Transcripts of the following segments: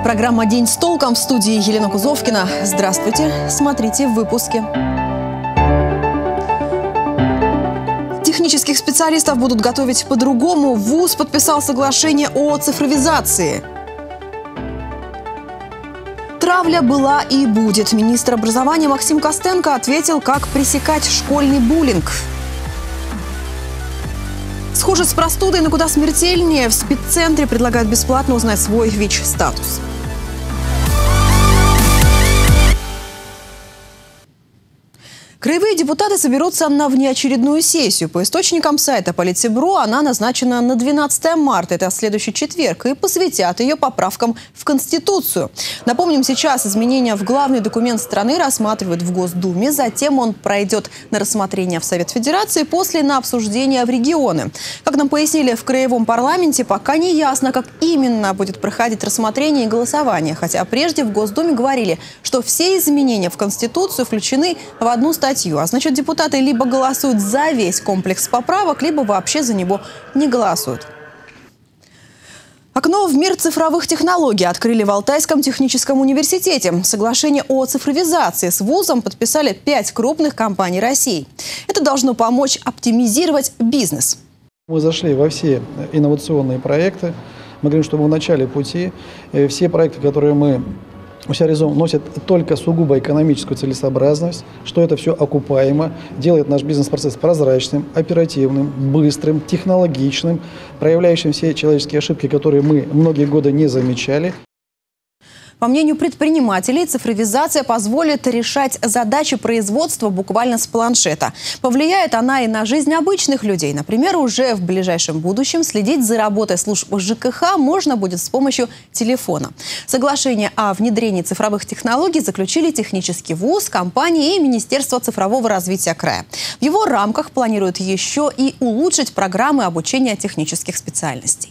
Программа «День с толком», в студии Елена Кузовкина. Здравствуйте, смотрите в выпуске. Технических специалистов будут готовить по-другому. ВУЗ подписал соглашение о цифровизации. Травля была и будет. Министр образования Максим Костенко ответил, как пресекать школьный буллинг. Схоже с простудой, но куда смертельнее. В спеццентре предлагают бесплатно узнать свой ВИЧ-статус. Краевые депутаты соберутся на внеочередную сессию. По источникам сайта Политбюро она назначена на 12 марта, это следующий четверг, и посвятят ее поправкам в Конституцию. Напомним, сейчас изменения в главный документ страны рассматривают в Госдуме, затем он пройдет на рассмотрение в Совет Федерации, после на обсуждение в регионы. Как нам пояснили в Краевом парламенте, пока не ясно, как именно будет проходить рассмотрение и голосование. Хотя прежде в Госдуме говорили, что все изменения в Конституцию включены в одну статью. А значит, депутаты либо голосуют за весь комплекс поправок, либо вообще за него не голосуют. Окно в мир цифровых технологий открыли в Алтайском техническом университете. Соглашение о цифровизации с вузом подписали 5 крупных компаний России. Это должно помочь оптимизировать бизнес. Мы зашли во все инновационные проекты. Мы говорим, что мы в начале пути. Все проекты, которые мы у себя реализуем, носят только сугубо экономическую целесообразность, что это все окупаемо, делает наш бизнес-процесс прозрачным, оперативным, быстрым, технологичным, проявляющим все человеческие ошибки, которые мы многие годы не замечали. По мнению предпринимателей, цифровизация позволит решать задачи производства буквально с планшета. Повлияет она и на жизнь обычных людей. Например, уже в ближайшем будущем следить за работой служб ЖКХ можно будет с помощью телефона. Соглашение о внедрении цифровых технологий заключили технический вуз, компании и Министерство цифрового развития края. В его рамках планируют еще и улучшить программы обучения технических специальностей.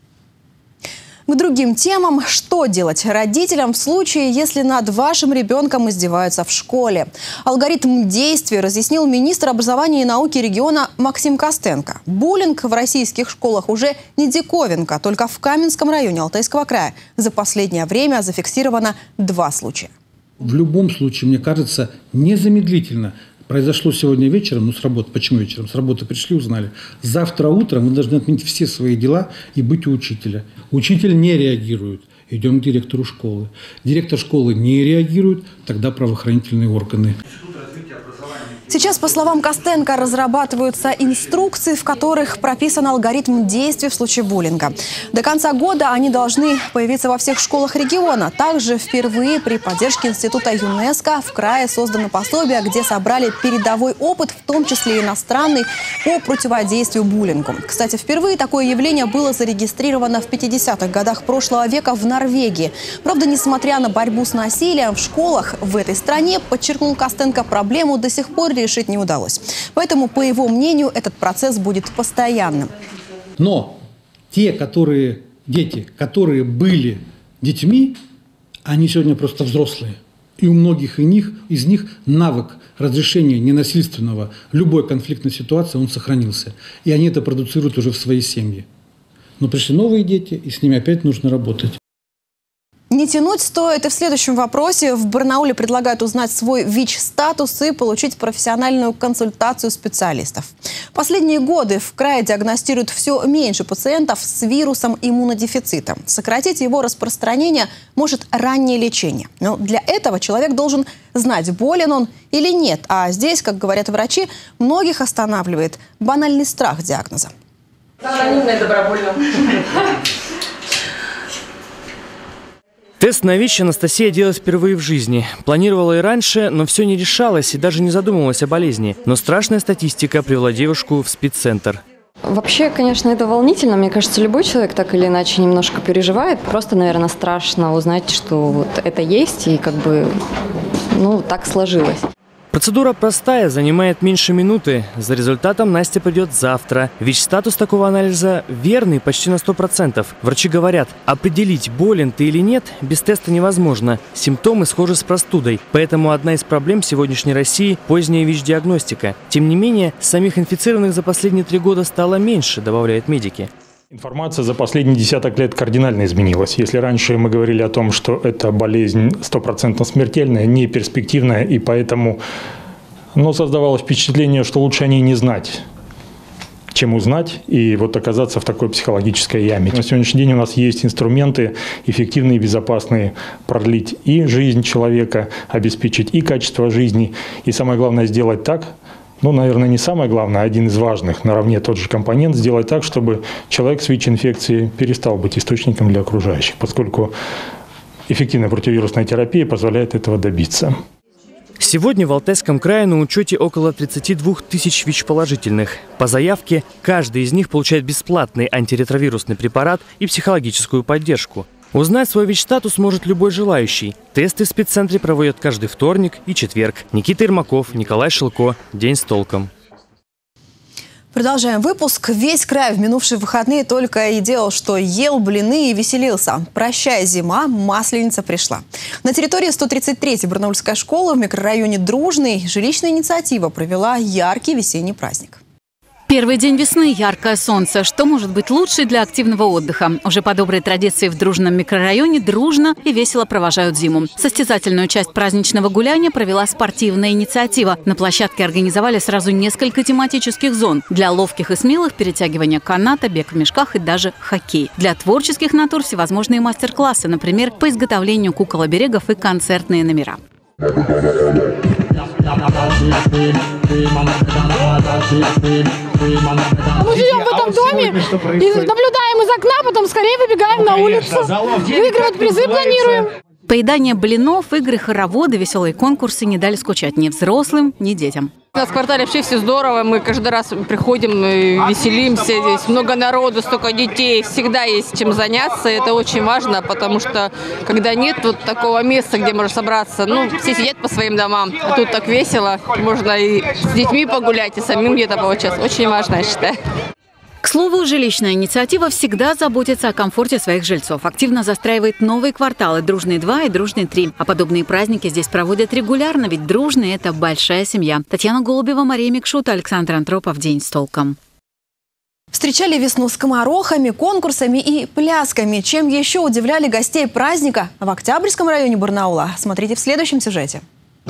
К другим темам. Что делать родителям в случае, если над вашим ребенком издеваются в школе? Алгоритм действий разъяснил министр образования и науки региона Максим Костенко. Буллинг в российских школах уже не диковинка. Только в Каменском районе Алтайского края за последнее время зафиксировано 2 случая. В любом случае, мне кажется, незамедлительно. Произошло сегодня вечером, с работы. Почему вечером? С работы пришли, узнали. Завтра утром мы должны отменить все свои дела и быть у учителя. Учитель не реагирует. Идем к директору школы. Директор школы не реагирует, тогда правоохранительные органы. Сейчас, по словам Костенко, разрабатываются инструкции, в которых прописан алгоритм действий в случае буллинга. До конца года они должны появиться во всех школах региона. Также впервые при поддержке Института ЮНЕСКО в крае создано пособие, где собрали передовой опыт, в том числе иностранный, по противодействию буллингу. Кстати, впервые такое явление было зарегистрировано в 50-х годах прошлого века в Норвегии. Правда, несмотря на борьбу с насилием в школах в этой стране, подчеркнул Костенко, проблему до сих пор решить не удалось. Поэтому, по его мнению, этот процесс будет постоянным. Но те, дети, которые были детьми, они сегодня просто взрослые. И у многих из них навык разрешения ненасильственного любой конфликтной ситуации, он сохранился. И они это продуцируют уже в своей семье. Но пришли новые дети, и с ними опять нужно работать. Не тянуть стоит и в следующем вопросе. В Барнауле предлагают узнать свой ВИЧ-статус и получить профессиональную консультацию специалистов. Последние годы в крае диагностируют все меньше пациентов с вирусом иммунодефицита. Сократить его распространение может раннее лечение. Но для этого человек должен знать, болен он или нет. А здесь, как говорят врачи, многих останавливает банальный страх диагноза. Анонимно и добровольно. Тест на ВИЧ Анастасия делала впервые в жизни. Планировала и раньше, но все не решалось и даже не задумывалась о болезни. Но страшная статистика привела девушку в спеццентр. Вообще, конечно, это волнительно. Мне кажется, любой человек так или иначе немножко переживает. Просто, наверное, страшно узнать, что вот это есть и так сложилось. Процедура простая, занимает меньше минуты. За результатом Настя придет завтра. ВИЧ-статус такого анализа верный почти на 100%. Врачи говорят, определить, болен ты или нет, без теста невозможно. Симптомы схожи с простудой. Поэтому одна из проблем сегодняшней России – поздняя ВИЧ-диагностика. Тем не менее, самих инфицированных за последние 3 года стало меньше, добавляют медики. Информация за последние десяток лет кардинально изменилась. Если раньше мы говорили о том, что это болезнь 100% смертельная, не перспективная, и поэтому создавалось впечатление, что лучше о ней не знать, чем узнать и оказаться в такой психологической яме. На сегодняшний день у нас есть инструменты эффективные и безопасные продлить и жизнь человека, обеспечить и качество жизни, и самое главное сделать так, наверное, не самое главное, а один из важных, наравне тот же компонент, сделать так, чтобы человек с ВИЧ-инфекцией перестал быть источником для окружающих, поскольку эффективная противовирусная терапия позволяет этого добиться. Сегодня в Алтайском крае на учете около 32 тысяч ВИЧ-положительных. По заявке каждый из них получает бесплатный антиретровирусный препарат и психологическую поддержку. Узнать свой ВИЧ-статус может любой желающий. Тесты в спеццентре проводят каждый вторник и четверг. Никита Ермаков, Николай Шилко. День с толком. Продолжаем выпуск. Весь край в минувшие выходные только и делал, что ел блины и веселился. Прощай, зима, Масленица пришла. На территории 133-й Барнаульской школы в микрорайоне Дружный жилищная инициатива провела яркий весенний праздник. Первый день весны, яркое солнце. Что может быть лучше для активного отдыха? Уже по доброй традиции в Дружном микрорайоне дружно и весело провожают зиму. Состязательную часть праздничного гуляния провела спортивная инициатива. На площадке организовали сразу несколько тематических зон. Для ловких и смелых перетягивание каната, бег в мешках и даже хоккей. Для творческих натур всевозможные мастер-классы, например, по изготовлению кукол-оберегов и концертные номера. Мы живем в этом доме и наблюдаем из окна, потом скорее выбегаем на улицу. Выигрывать призы планируем. Поедание блинов, игры, хороводы, веселые конкурсы не дали скучать ни взрослым, ни детям. У нас в квартале вообще все здорово. Мы каждый раз приходим, веселимся здесь. Много народу, столько детей. Всегда есть чем заняться. Это очень важно, потому что когда нет такого места, где можно собраться, все сидят по своим домам. А тут так весело. Можно и с детьми погулять, и самим где-то поучаствовать. Очень важно, я считаю. К слову, жилищная инициатива всегда заботится о комфорте своих жильцов. Активно застраивает новые кварталы «Дружный-2» и «Дружный-3». А подобные праздники здесь проводят регулярно, ведь «Дружный» – это большая семья. Татьяна Голубева, Мария Микшута, Александр Антропов. День с толком. Встречали весну скоморохами, конкурсами и плясками. Чем еще удивляли гостей праздника в Октябрьском районе Барнаула? Смотрите в следующем сюжете.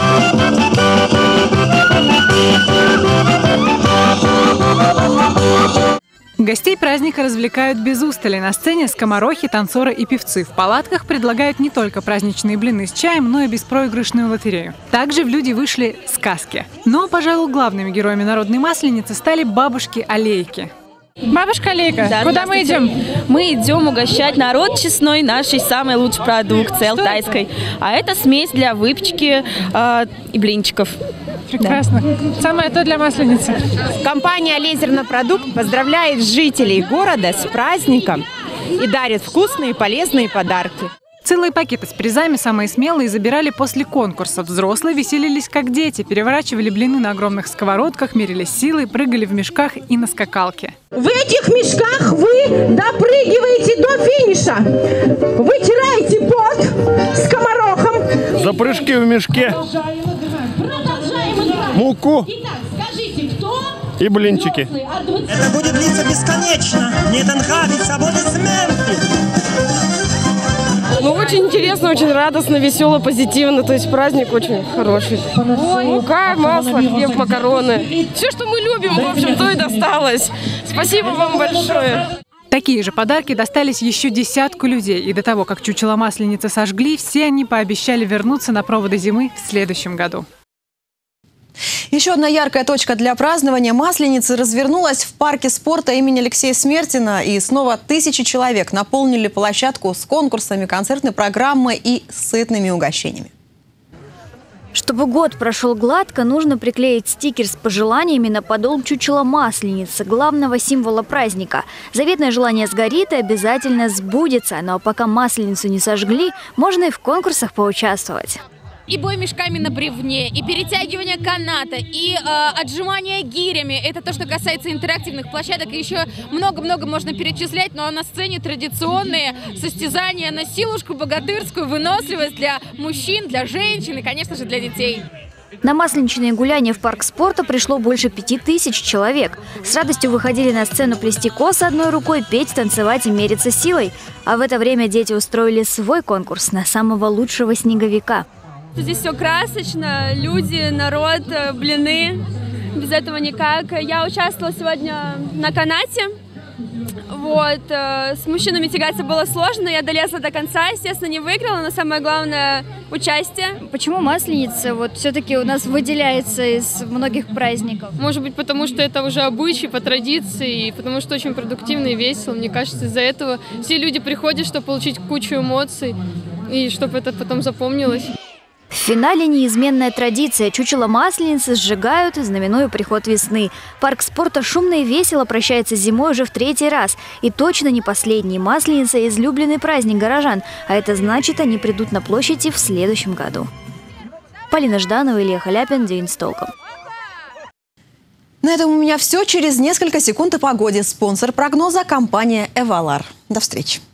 Гостей праздника развлекают без устали. На сцене скоморохи, танцоры и певцы. В палатках предлагают не только праздничные блины с чаем, но и беспроигрышную лотерею. Также в люди вышли сказки. Но, пожалуй, главными героями народной масленицы стали бабушки-алейки. Бабушка Алейка, да, куда мы идем? Мы идем угощать народ честной нашей самой лучшей продукции, алтайской. А это смесь для выпечки и блинчиков. Прекрасно. Да. Самое то для масленицы. Компания «Лезернопродукт» поздравляет жителей города с праздником и дарит вкусные и полезные подарки. Целые пакеты с призами самые смелые забирали после конкурса. Взрослые веселились как дети, переворачивали блины на огромных сковородках, мерились силой, прыгали в мешках и на скакалке. В этих мешках вы допрыгиваете до финиша. Вытираете пот скоморохом. За прыжки в мешке. Муку и блинчики. Это будет длиться бесконечно. Не нравится аплодисменты. Очень интересно, очень радостно, весело, позитивно. То есть праздник очень хороший. Мука, масло, хлеб, макароны. Все, что мы любим, в общем, то и досталось. Спасибо вам большое. Такие же подарки достались еще десятку людей. И до того, как чучело масленицы сожгли, все они пообещали вернуться на проводы зимы в следующем году. Еще одна яркая точка для празднования Масленицы развернулась в парке спорта имени Алексея Смертина. И снова тысячи человек наполнили площадку с конкурсами, концертной программой и сытными угощениями. Чтобы год прошел гладко, нужно приклеить стикер с пожеланиями на подол чучела Масленицы, главного символа праздника. Заветное желание сгорит и обязательно сбудется. Но пока Масленицу не сожгли, можно и в конкурсах поучаствовать. И бой мешками на бревне, и перетягивание каната, и отжимание гирями. Это то, что касается интерактивных площадок. И еще много-много можно перечислять, но на сцене традиционные состязания на силушку богатырскую, выносливость для мужчин, для женщин и, конечно же, для детей. На масленичные гуляния в парк спорта пришло больше 5000 человек. С радостью выходили на сцену плести косы одной рукой, петь, танцевать и мериться силой. А в это время дети устроили свой конкурс на самого лучшего снеговика. Здесь все красочно, люди, народ, блины. Без этого никак. Я участвовала сегодня на канате. Вот. С мужчинами тягаться было сложно, я долезла до конца, естественно, не выиграла, но самое главное – участие. Почему Масленица вот все-таки у нас выделяется из многих праздников? Может быть, потому что это уже обычай, по традиции, и потому что очень продуктивно и весело. Мне кажется, из-за этого все люди приходят, чтобы получить кучу эмоций, и чтобы это потом запомнилось. В финале неизменная традиция. Чучело Масленицы сжигают, знаменуя приход весны. Парк спорта шумно и весело прощается с зимой уже в 3-й раз. И точно не последний. Масленица – излюбленный праздник горожан. А это значит, они придут на площади в следующем году. Полина Жданова, Илья Халяпин. День с толком. На этом у меня все. Через несколько секунд о погоде. Спонсор прогноза – компания «Эвалар». До встречи.